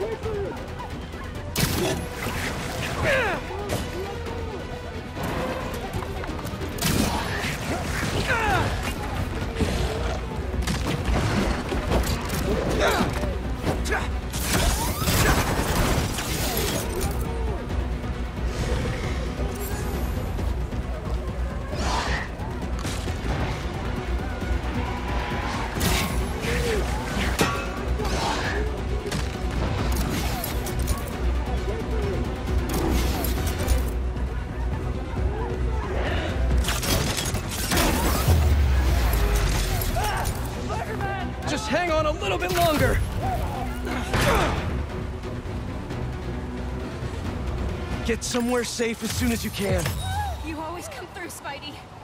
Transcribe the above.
Just hang on a little bit longer. Get somewhere safe as soon as you can. You always come through, Spidey.